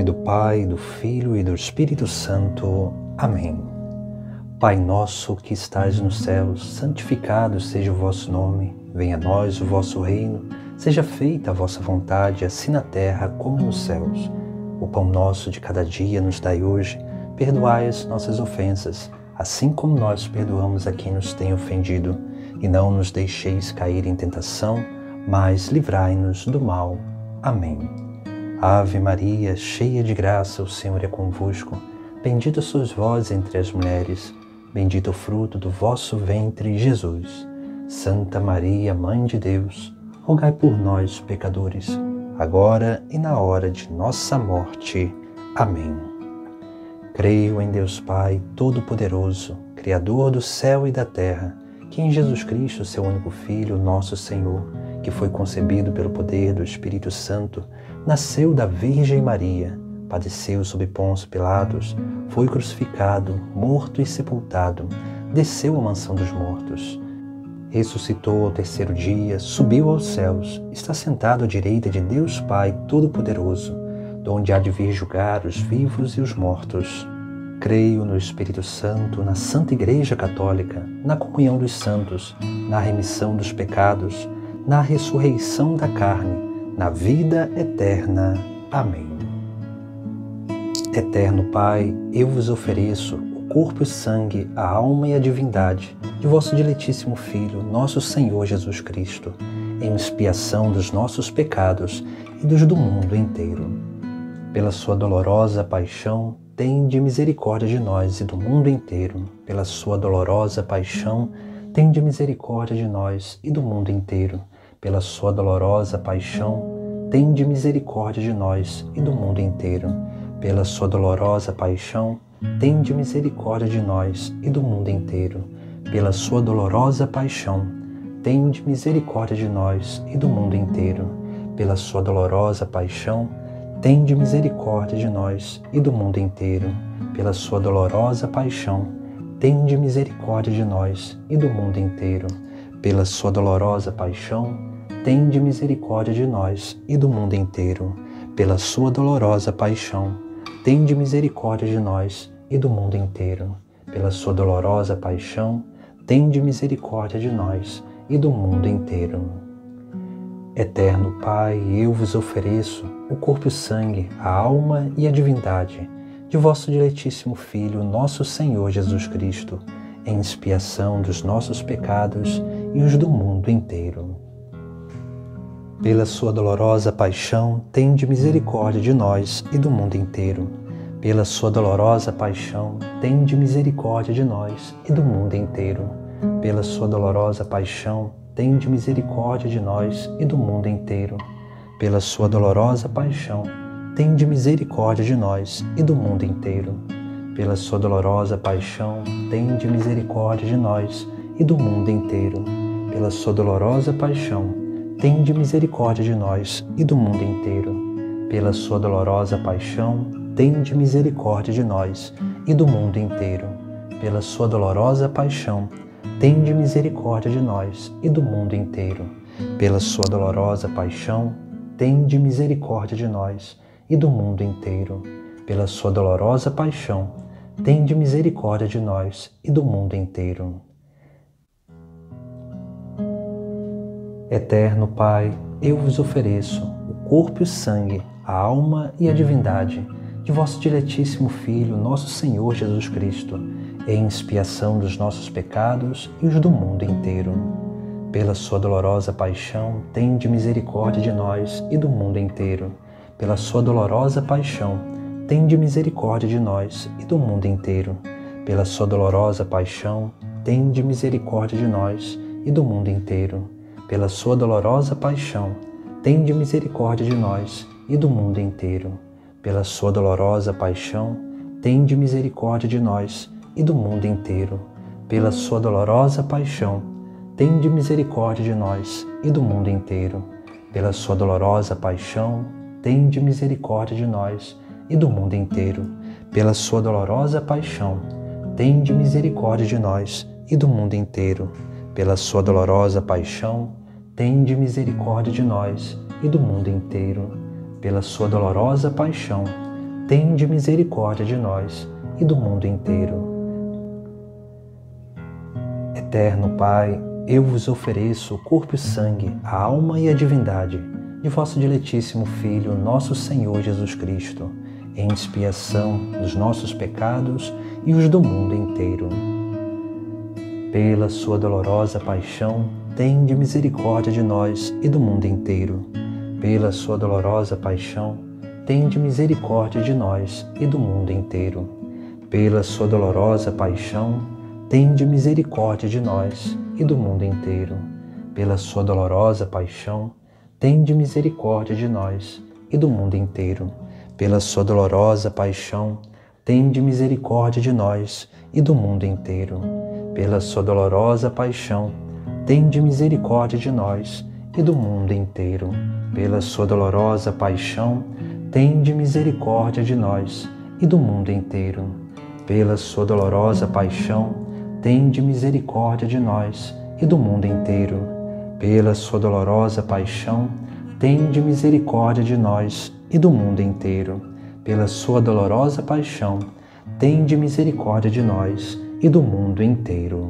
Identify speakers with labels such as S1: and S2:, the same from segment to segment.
S1: do Pai, do Filho e do Espírito Santo. Amém. Pai nosso que estais nos céus, santificado seja o vosso nome. Venha a nós o vosso reino. Seja feita a vossa vontade, assim na terra como nos céus. O pão nosso de cada dia nos dai hoje. Perdoai as nossas ofensas, assim como nós perdoamos a quem nos tem ofendido. E não nos deixeis cair em tentação, mas livrai-nos do mal. Amém. Ave Maria, cheia de graça, o Senhor é convosco. Bendita sois vós entre as mulheres, bendito o fruto do vosso ventre, Jesus. Santa Maria, Mãe de Deus, rogai por nós, pecadores, agora e na hora de nossa morte. Amém. Creio em Deus Pai Todo-Poderoso, Criador do céu e da terra, que em Jesus Cristo, seu único Filho, nosso Senhor, que foi concebido pelo poder do Espírito Santo, nasceu da Virgem Maria, padeceu sob Pôncio Pilatos, foi crucificado, morto e sepultado, desceu à mansão dos mortos. Ressuscitou ao terceiro dia, subiu aos céus, está sentado à direita de Deus Pai Todo-Poderoso, donde há de vir julgar os vivos e os mortos. Creio no Espírito Santo, na Santa Igreja Católica, na comunhão dos santos, na remissão dos pecados, na ressurreição da carne, na vida eterna. Amém. Eterno Pai, eu vos ofereço o corpo e o sangue, a alma e a divindade de vosso diletíssimo Filho, nosso Senhor Jesus Cristo, em expiação dos nossos pecados e dos do mundo inteiro. Pela sua dolorosa paixão, tende misericórdia de nós e do mundo inteiro. Pela sua dolorosa paixão, tende misericórdia de nós e do mundo inteiro. Pela sua dolorosa paixão, tende misericórdia de nós e do mundo inteiro. Pela sua dolorosa paixão, tende misericórdia de nós e do mundo inteiro. Pela sua dolorosa paixão, tende misericórdia de nós e do mundo inteiro. Pela sua dolorosa paixão, tende misericórdia de nós e do mundo inteiro. Pela sua dolorosa paixão, tende misericórdia de nós e do mundo inteiro. Pela sua dolorosa paixão, tende misericórdia de nós e do mundo inteiro. Pela sua dolorosa paixão, tende misericórdia de nós e do mundo inteiro. Pela sua dolorosa paixão, tende misericórdia de nós e do mundo inteiro. Eterno Pai, eu vos ofereço o corpo e o sangue, a alma e a divindade de vosso diletíssimo Filho, nosso Senhor Jesus Cristo, em expiação dos nossos pecados e os do mundo inteiro. Pela sua dolorosa paixão, tende misericórdia de nós e do mundo inteiro. Pela sua dolorosa paixão, tende misericórdia de nós e do mundo inteiro. Pela sua dolorosa paixão, tende misericórdia de nós e do mundo inteiro. Pela sua dolorosa paixão, tende misericórdia de nós e do mundo inteiro. Pela sua dolorosa paixão, tende misericórdia de nós e do mundo inteiro. Pela sua dolorosa paixão, tende misericórdia de nós e do mundo inteiro. Pela sua dolorosa paixão, tende misericórdia de nós e do mundo inteiro. Pela sua dolorosa paixão, tende misericórdia de nós e do mundo inteiro. Pela sua dolorosa paixão, tende misericórdia de nós e do mundo inteiro. Pela sua dolorosa paixão, tende misericórdia de nós e do mundo inteiro. Eterno Pai, eu vos ofereço o corpo e o sangue, a alma e a divindade de vosso diletíssimo Filho, nosso Senhor Jesus Cristo, em expiação dos nossos pecados e os do mundo inteiro. Pela sua dolorosa paixão, tende misericórdia de nós e do mundo inteiro. Pela sua dolorosa paixão, tende misericórdia de nós e do mundo inteiro. Pela sua dolorosa paixão, tende misericórdia de nós e do mundo inteiro. Pela sua dolorosa paixão, tende misericórdia de nós e do mundo inteiro. Pela sua dolorosa paixão, tende misericórdia de nós e do mundo inteiro. Pela sua dolorosa paixão, tende misericórdia de nós e do mundo inteiro. Pela sua dolorosa paixão, tende misericórdia de nós e do mundo inteiro. Pela sua dolorosa paixão, tende misericórdia de nós e do mundo inteiro. Pela sua dolorosa paixão, tende misericórdia de nós e do mundo inteiro. Pela sua dolorosa paixão, tende misericórdia de nós e do mundo inteiro. Eterno Pai, eu vos ofereço o corpo e sangue, a alma e a divindade de vosso diletíssimo Filho, nosso Senhor Jesus Cristo, em expiação dos nossos pecados e os do mundo inteiro. Pela sua dolorosa paixão, tende misericórdia de nós e do mundo inteiro. Pela sua dolorosa paixão, tende misericórdia de nós e do mundo inteiro. Pela sua dolorosa paixão, tende misericórdia de nós e do mundo inteiro. Pela sua dolorosa paixão, tende misericórdia de nós e do mundo inteiro. Pela sua dolorosa paixão, tende misericórdia de nós e do mundo inteiro. Pela sua dolorosa paixão, tende misericórdia de nós e do mundo inteiro. Pela sua dolorosa paixão, tende misericórdia de nós e do mundo inteiro. Pela sua dolorosa paixão, tende misericórdia de nós e do mundo inteiro. Pela sua dolorosa paixão, tende misericórdia de nós e do mundo inteiro. Pela sua dolorosa paixão, tende misericórdia de nós e do mundo inteiro.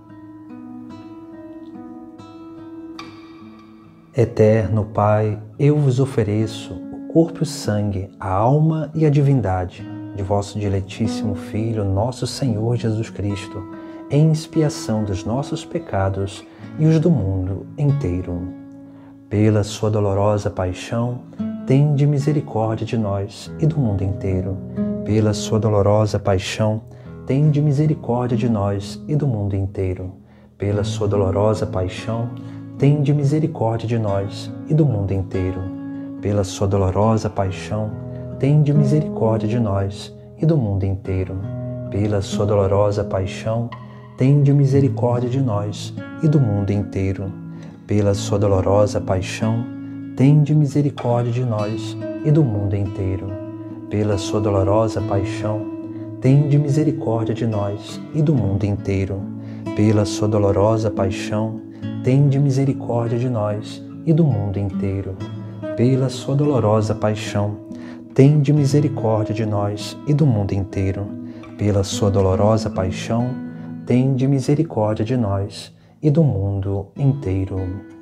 S1: Eterno Pai, eu vos ofereço o corpo e o sangue, a alma e a divindade de vosso diletíssimo Filho, nosso Senhor Jesus Cristo, em expiação dos nossos pecados e os do mundo inteiro. Pela sua dolorosa paixão, tende misericórdia de nós e do mundo inteiro. Pela sua dolorosa paixão, tende misericórdia de nós e do mundo inteiro. Pela sua dolorosa paixão, tende misericórdia de nós e do mundo inteiro. Pela sua dolorosa paixão, tende misericórdia de nós e do mundo inteiro. Pela sua dolorosa paixão, tende misericórdia de nós e do mundo inteiro. Pela sua dolorosa paixão, tende misericórdia de nós e do mundo inteiro. Pela sua dolorosa paixão, tende misericórdia de nós e do mundo inteiro. Pela sua dolorosa paixão, tende misericórdia de nós e do mundo inteiro. Pela sua dolorosa paixão, tende misericórdia de nós e do mundo inteiro. Pela sua dolorosa paixão, tende misericórdia de nós e do mundo inteiro.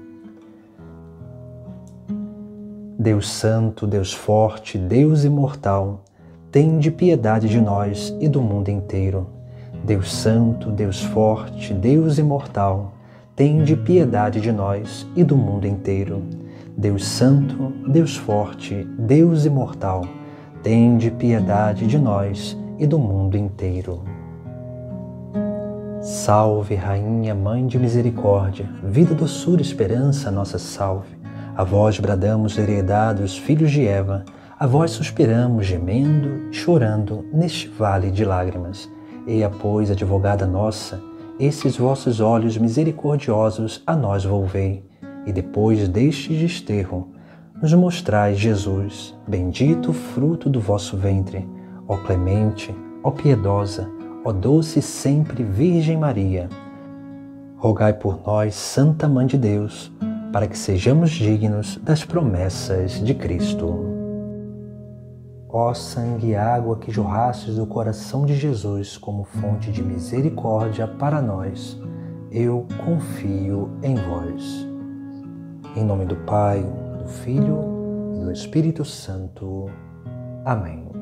S1: Deus Santo, Deus Forte, Deus Imortal, tende piedade de nós e do mundo inteiro. Deus Santo, Deus Forte, Deus Imortal, tende piedade de nós e do mundo inteiro. Deus Santo, Deus Forte, Deus Imortal, tende piedade de nós e do mundo inteiro. Salve, Rainha, Mãe de Misericórdia, vida, doçura, esperança, nossa salve. A vós bradamos, heredados, filhos de Eva, a vós suspiramos, gemendo, chorando, neste vale de lágrimas. Eia, pois, advogada nossa, esses vossos olhos misericordiosos a nós volvei, e depois deste desterro, nos mostrais Jesus, bendito o fruto do vosso ventre, ó clemente, ó piedosa, ó doce sempre Virgem Maria. Rogai por nós, Santa Mãe de Deus, para que sejamos dignos das promessas de Cristo. Ó sangue e água que jorrastes do coração de Jesus como fonte de misericórdia para nós, eu confio em vós. Em nome do Pai, do Filho e do Espírito Santo. Amém.